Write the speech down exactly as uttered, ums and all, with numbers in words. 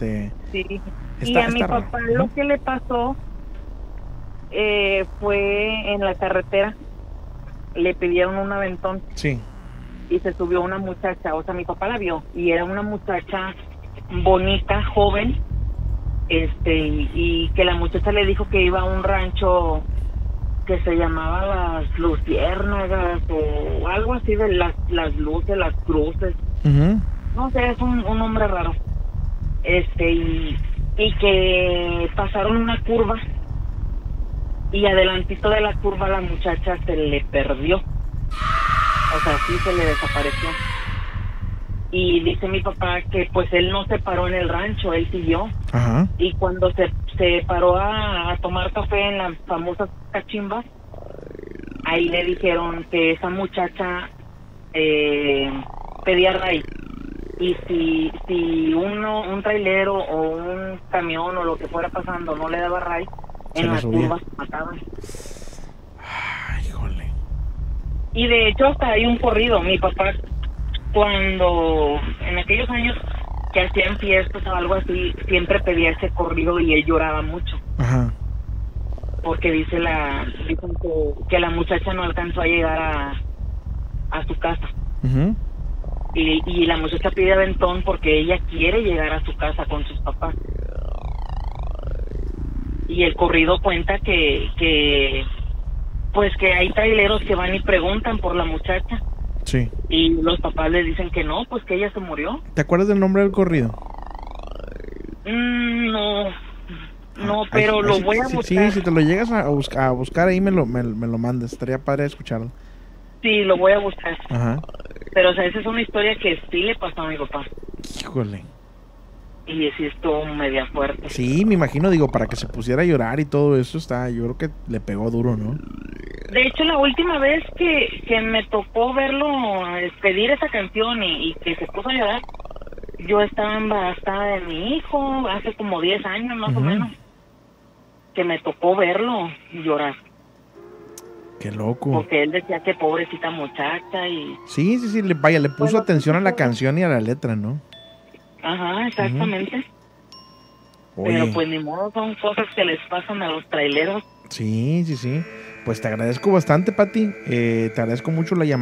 Este, Sí. está, Y a mi está raro. papá ¿No? lo que le pasó eh, fue en la carretera. Le pidieron un aventón Sí. y se subió una muchacha. O sea, mi papá la vio y era una muchacha bonita, joven. Este, y, y que la muchacha le dijo que iba a un rancho que se llamaba Las Luciérnagas o algo así de las, las luces, las cruces. Uh-huh. No sé, es un, un nombre raro. Este, y, y que pasaron una curva y adelantito de la curva la muchacha se le perdió. O sea, sí se le desapareció. Y dice mi papá que pues él no se paró en el rancho, él siguió. Ajá. Y cuando se, se paró a, a tomar café en las famosas cachimbas, ahí le dijeron que esa muchacha eh, pedía ray. Y si si uno un trailero o un camión o lo que fuera pasando no le daba ray, Se en la la subía. curva se mataban. Ay, híjole. Y de hecho hasta hay un corrido. Mi papá, cuando en aquellos años que hacían fiestas o algo así, siempre pedía ese corrido y él lloraba mucho. Ajá. Porque dice la dicen que, que la muchacha no alcanzó a llegar a, a su casa. Uh-huh. Y, y la muchacha pide aventón porque ella quiere llegar a su casa con sus papás. Y el corrido cuenta que, que pues que hay traileros que van y preguntan por la muchacha. Sí. Y los papás le dicen que no, pues que ella se murió. ¿Te acuerdas del nombre del corrido? Mm, no, no, Ay, pero ay, lo sí, voy a sí, buscar. Sí, si te lo llegas a, buscar, a buscar ahí me lo, me, me lo mandas. Estaría padre escucharlo. Sí, lo voy a buscar. Ajá. Pero o sea, esa es una historia que sí le pasó a mi papá. Híjole. Y sí estuvo media fuerte. Sí, me imagino, digo, para que se pusiera a llorar y todo eso está, yo creo que le pegó duro, ¿no? De hecho, la última vez que, que me tocó verlo eh, pedir esa canción y, y que se puso a llorar, yo estaba embarazada de mi hijo, hace como diez años más Uh-huh. o menos, que me tocó verlo llorar. Qué loco. Porque él decía que pobrecita muchacha y... Sí, sí, sí, le, vaya, le puso Bueno, atención sí, a la sí, canción y a la letra, ¿no? Ajá, exactamente. Pero Oye, pues ni modo, son cosas que les pasan a los traileros. sí, sí, sí. Pues te agradezco bastante, Pati. Eh, te agradezco mucho la llamada.